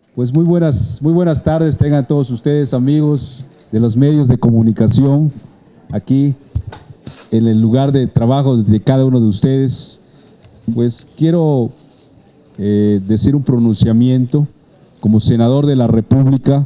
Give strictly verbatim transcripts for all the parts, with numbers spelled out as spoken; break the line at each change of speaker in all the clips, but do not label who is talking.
Pues muy buenas, muy buenas tardes tengan todos ustedes, amigos de los medios de comunicación, aquí en el lugar de trabajo de cada uno de ustedes. Pues quiero eh, decir un pronunciamiento. Como senador de la República,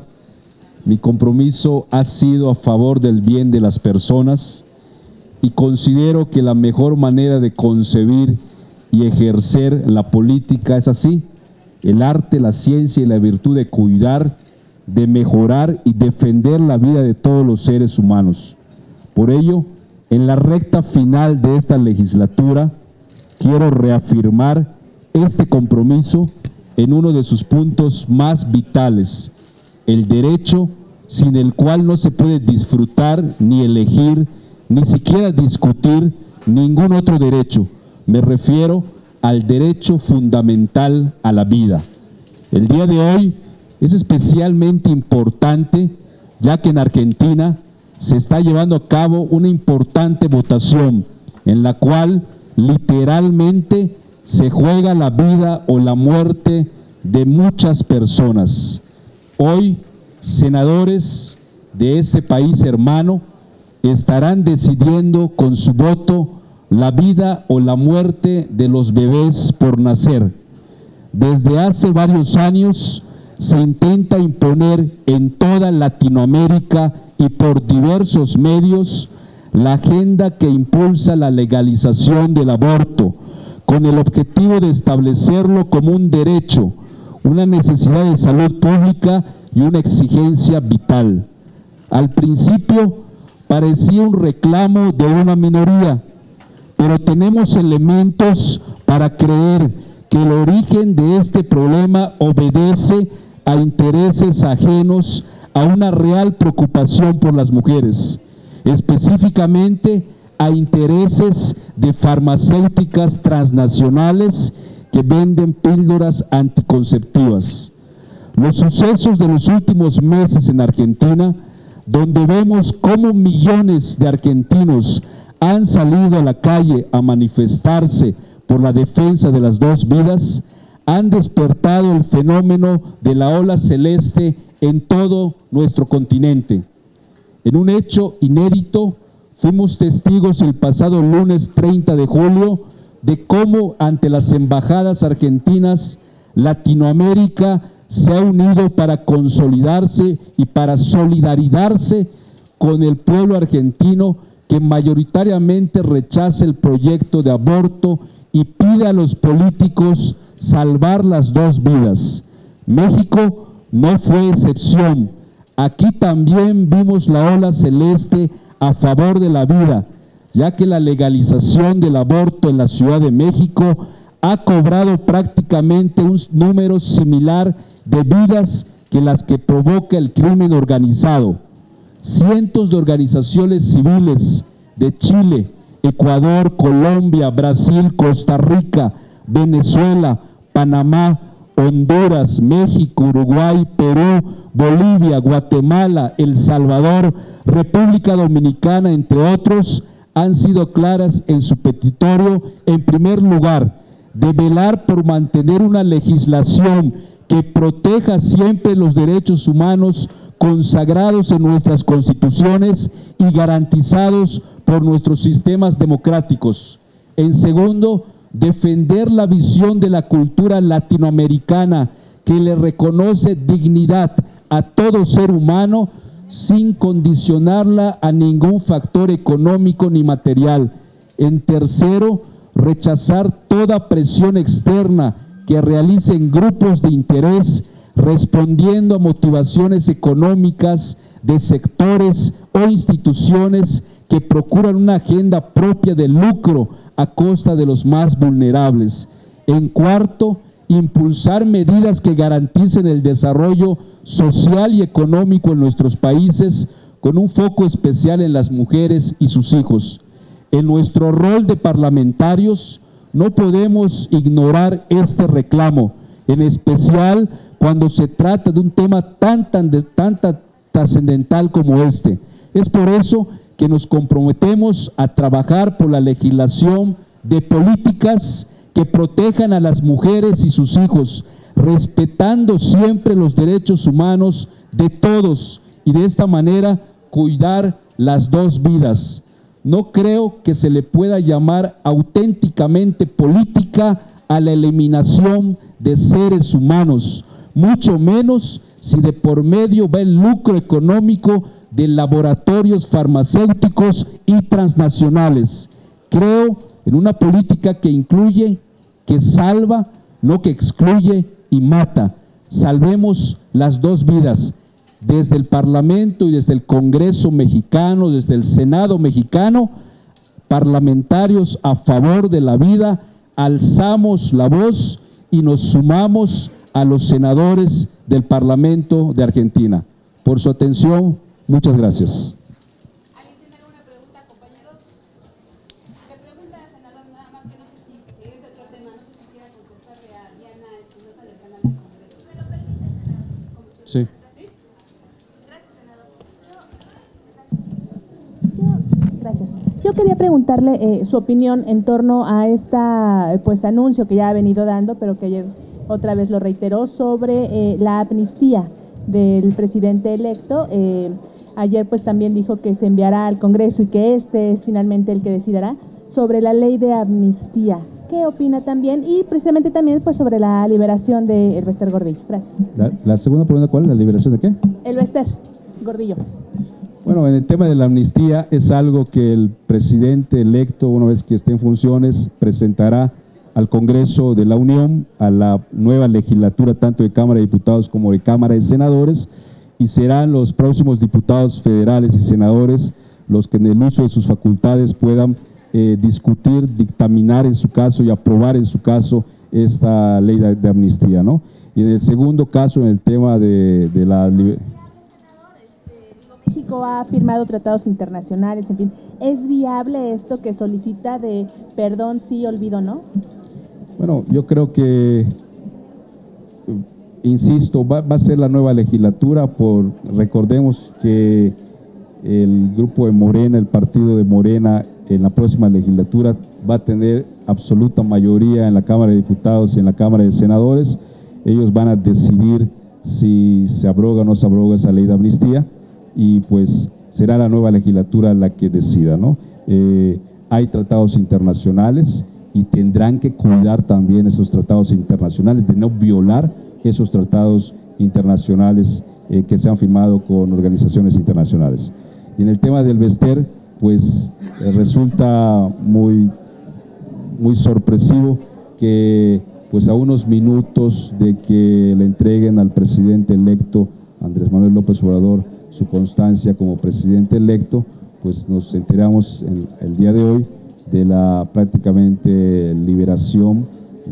mi compromiso ha sido a favor del bien de las personas y considero que la mejor manera de concebir y ejercer la política es así: el arte, la ciencia y la virtud de cuidar, de mejorar y defender la vida de todos los seres humanos. Por ello, en la recta final de esta legislatura, quiero reafirmar este compromiso en uno de sus puntos más vitales: el derecho sin el cual no se puede disfrutar, ni elegir, ni siquiera discutir ningún otro derecho. Me refiero al derecho fundamental a la vida. El día de hoy es especialmente importante, ya que en Argentina se está llevando a cabo una importante votación en la cual literalmente se juega la vida o la muerte de muchas personas. Hoy, senadores de ese país hermano estarán decidiendo con su voto la vida o la muerte de los bebés por nacer. Desde hace varios años se intenta imponer en toda Latinoamérica y por diversos medios la agenda que impulsa la legalización del aborto, con el objetivo de establecerlo como un derecho, una necesidad de salud pública y una exigencia vital. Al principio parecía un reclamo de una minoría, pero tenemos elementos para creer que el origen de este problema obedece a intereses ajenos a una real preocupación por las mujeres, específicamente a intereses de farmacéuticas transnacionales que venden píldoras anticonceptivas. Los sucesos de los últimos meses en Argentina, donde vemos cómo millones de argentinos han salido a la calle a manifestarse por la defensa de las dos vidas, han despertado el fenómeno de la ola celeste en todo nuestro continente. En un hecho inédito, fuimos testigos el pasado lunes treinta de julio de cómo ante las embajadas argentinas, Latinoamérica se ha unido para consolidarse y para solidarizarse con el pueblo argentino, que mayoritariamente rechaza el proyecto de aborto y pide a los políticos salvar las dos vidas. México no fue excepción. Aquí también vimos la ola celeste a favor de la vida, ya que la legalización del aborto en la Ciudad de México ha cobrado prácticamente un número similar de vidas que las que provoca el crimen organizado. Cientos de organizaciones civiles de Chile, Ecuador, Colombia, Brasil, Costa Rica, Venezuela, Panamá, Honduras, México, Uruguay, Perú, Bolivia, Guatemala, El Salvador, República Dominicana, entre otros, han sido claras en su petitorio, en primer lugar, de velar por mantener una legislación que proteja siempre los derechos humanos consagrados en nuestras constituciones y garantizados por nuestros sistemas democráticos. En segundo, defender la visión de la cultura latinoamericana que le reconoce dignidad a todo ser humano sin condicionarla a ningún factor económico ni material. En tercero, rechazar toda presión externa que realicen grupos de interés respondiendo a motivaciones económicas de sectores o instituciones que procuran una agenda propia de lucro a costa de los más vulnerables. En cuarto, impulsar medidas que garanticen el desarrollo social y económico en nuestros países, con un foco especial en las mujeres y sus hijos. En nuestro rol de parlamentarios, no podemos ignorar este reclamo, en especial cuando se trata de un tema tan, tan, tan, tan trascendental como este. Es por eso que nos comprometemos a trabajar por la legislación de políticas que protejan a las mujeres y sus hijos, respetando siempre los derechos humanos de todos y de esta manera cuidar las dos vidas. No creo que se le pueda llamar auténticamente política a la eliminación de seres humanos, mucho menos si de por medio va el lucro económico de laboratorios farmacéuticos y transnacionales. Creo en una política que incluye, que salva, no que excluye y mata. Salvemos las dos vidas. Desde el Parlamento y desde el Congreso mexicano, desde el Senado mexicano, parlamentarios a favor de la vida, alzamos la voz y nos sumamos a los senadores del Parlamento de Argentina. Por su atención, muchas gracias.
¿Alguien tiene alguna pregunta, compañeros? Le pregunta al senador, nada más que no sé si es de otro tema, no sé si quiera contestarle a Diana Espinosa del canal del Congreso. ¿Me lo permite, senador?
Sí.
¿Sí? Gracias, senador.
Yo, gracias. Yo quería preguntarle eh, su opinión en torno a esta pues anuncio que ya ha venido dando, pero que ayer otra vez lo reiteró, sobre eh, la amnistía del presidente electo. Eh, ayer pues también dijo que se enviará al Congreso y que este es finalmente el que decidirá sobre la ley de amnistía. ¿Qué opina también? Y precisamente también pues sobre la liberación de Elbester Gordillo. Gracias.
La, la segunda pregunta, ¿cuál es? ¿La liberación de qué?
Elbester Gordillo.
Bueno, en el tema de la amnistía es algo que el presidente electo, una vez que esté en funciones, presentará al Congreso de la Unión, a la nueva legislatura tanto de Cámara de Diputados como de Cámara de Senadores, y serán los próximos diputados federales y senadores los que en el uso de sus facultades puedan eh, discutir, dictaminar en su caso y aprobar en su caso esta ley de, de amnistía, ¿no? Y en el segundo caso, en el tema de, de la liberación.
México ha firmado tratados internacionales, en fin, ¿es viable esto que solicita de perdón sí, olvido no?
Bueno, yo creo que, insisto, va, va a ser la nueva legislatura, por recordemos que el grupo de Morena, el partido de Morena, en la próxima legislatura va a tener absoluta mayoría en la Cámara de Diputados y en la Cámara de Senadores. Ellos van a decidir si se abroga o no se abroga esa ley de amnistía, y pues será la nueva legislatura la que decida, ¿no? Eh, hay tratados internacionales y tendrán que cuidar también esos tratados internacionales, de no violar esos tratados internacionales eh, que se han firmado con organizaciones internacionales. Y en el tema del Elbester, pues eh, resulta muy, muy sorpresivo que pues a unos minutos de que le entreguen al presidente electo Andrés Manuel López Obrador su constancia como presidente electo, pues nos enteramos en, el día de hoy de la prácticamente liberación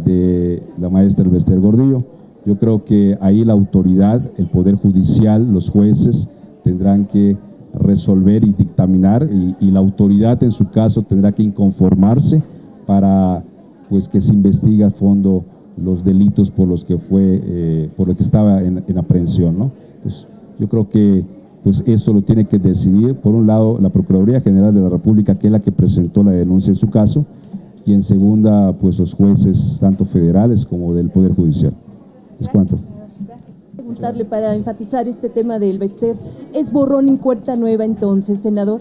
de la maestra Elbester Gordillo. Yo creo que ahí la autoridad, el Poder Judicial, los jueces tendrán que resolver y dictaminar, y, y la autoridad en su caso tendrá que inconformarse para pues que se investigue a fondo los delitos por los que fue, eh, por los que estaba en, en aprehensión, ¿no? Pues yo creo que pues eso lo tiene que decidir, por un lado, la Procuraduría General de la República, que es la que presentó la denuncia en su caso, y en segunda, pues los jueces, tanto federales como del Poder Judicial. ¿Es cuánto?
Preguntarle para enfatizar este tema del Elbester, ¿es borrón en cuenta nueva entonces, senador?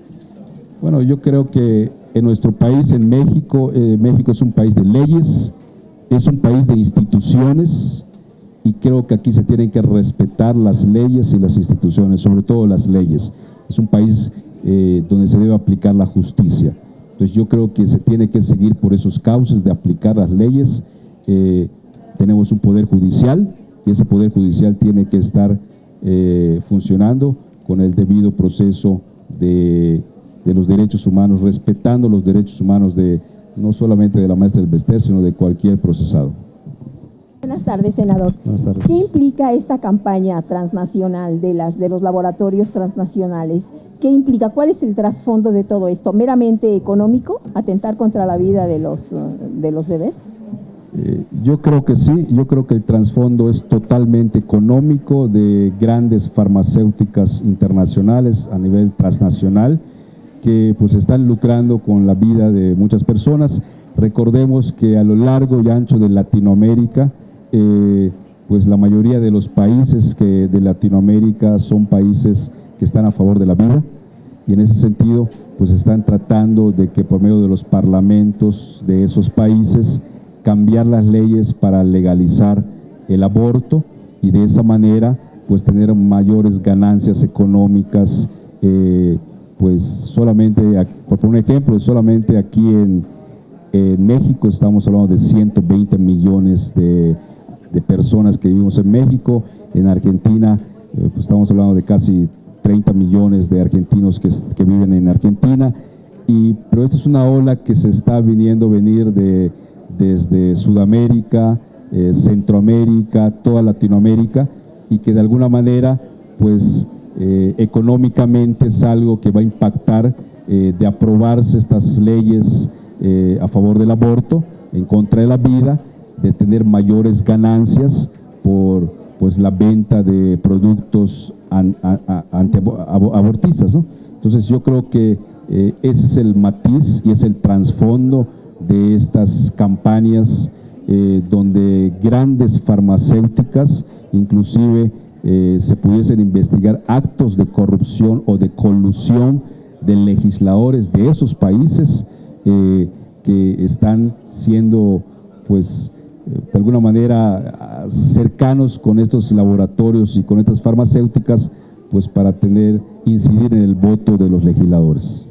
Bueno, yo creo que en nuestro país, en México, eh, México es un país de leyes, es un país de instituciones, y creo que aquí se tienen que respetar las leyes y las instituciones, sobre todo las leyes. Es un país eh, donde se debe aplicar la justicia. Entonces yo creo que se tiene que seguir por esos cauces de aplicar las leyes. Eh, tenemos un poder judicial y ese poder judicial tiene que estar eh, funcionando con el debido proceso de, de los derechos humanos, respetando los derechos humanos de no solamente de la maestra Elbester, sino de cualquier procesado.
Buenas tardes, senador.
Buenas tardes.
¿Qué implica esta campaña transnacional de, las, de los laboratorios transnacionales? ¿Qué implica? ¿Cuál es el trasfondo de todo esto? ¿Meramente económico? ¿Atentar contra la vida de los, de los bebés?
Eh, yo creo que sí, yo creo que el trasfondo es totalmente económico, de grandes farmacéuticas internacionales a nivel transnacional que pues están lucrando con la vida de muchas personas. Recordemos que a lo largo y ancho de Latinoamérica eh, pues la mayoría de los países que de Latinoamérica son países que están a favor de la vida, y en ese sentido pues están tratando de que por medio de los parlamentos de esos países cambiar las leyes para legalizar el aborto y de esa manera pues tener mayores ganancias económicas. Eh, pues solamente, por poner un ejemplo, solamente aquí en, en México estamos hablando de ciento veinte millones de, de personas que vivimos en México. En Argentina eh, pues estamos hablando de casi treinta millones de argentinos que, que viven en Argentina, y, pero esta es una ola que se está viniendo venir de, desde Sudamérica, eh, Centroamérica, toda Latinoamérica, y que de alguna manera pues eh, económicamente es algo que va a impactar eh, de aprobarse estas leyes eh, a favor del aborto, en contra de la vida, de tener mayores ganancias por pues la venta de productos an, an, an, antiabortistas, ¿no? Entonces yo creo que eh, ese es el matiz y es el trasfondo de estas campañas eh, donde grandes farmacéuticas inclusive eh, se pudiesen investigar actos de corrupción o de colusión de legisladores de esos países eh, que están siendo pues de alguna manera cercanos con estos laboratorios y con estas farmacéuticas, pues para tener, incidir en el voto de los legisladores.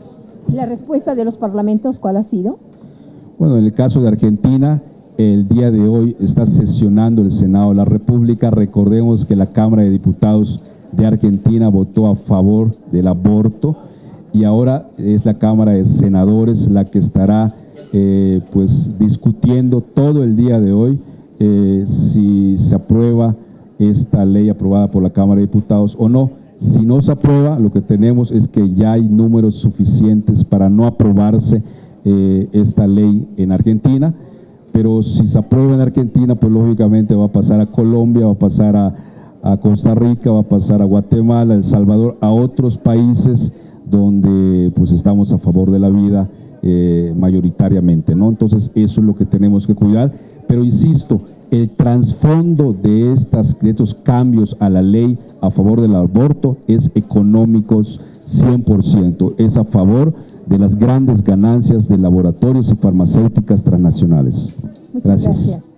¿La respuesta de los parlamentos cuál ha sido?
Bueno, en el caso de Argentina, el día de hoy está sesionando el Senado de la República. Recordemos que la Cámara de Diputados de Argentina votó a favor del aborto y ahora es la Cámara de Senadores la que estará Eh, pues discutiendo todo el día de hoy eh, si se aprueba esta ley aprobada por la Cámara de Diputados o no. Si no se aprueba, lo que tenemos es que ya hay números suficientes para no aprobarse eh, esta ley en Argentina, pero si se aprueba en Argentina, pues lógicamente va a pasar a Colombia, va a pasar a, a Costa Rica, va a pasar a Guatemala, El Salvador, a otros países donde pues estamos a favor de la vida Eh, mayoritariamente, ¿no? Entonces eso es lo que tenemos que cuidar, pero insisto, el trasfondo de, estas, de estos cambios a la ley a favor del aborto es económicos cien por ciento, es a favor de las grandes ganancias de laboratorios y farmacéuticas transnacionales.
Muchas gracias. gracias.